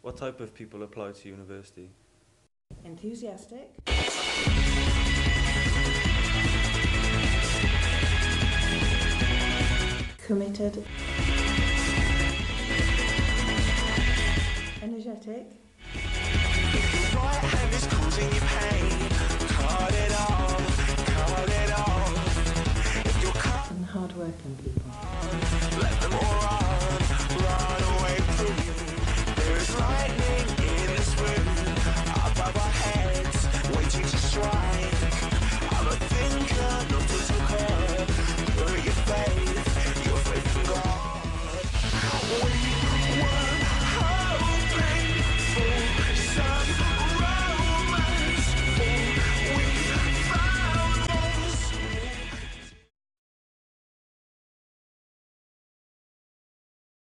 What type of people apply to university? Enthusiastic. Committed. Energetic. Your right hand is causing you pain. Cut it off, cut it off. If you're And hard-working people. let them all run away from you. There is lightning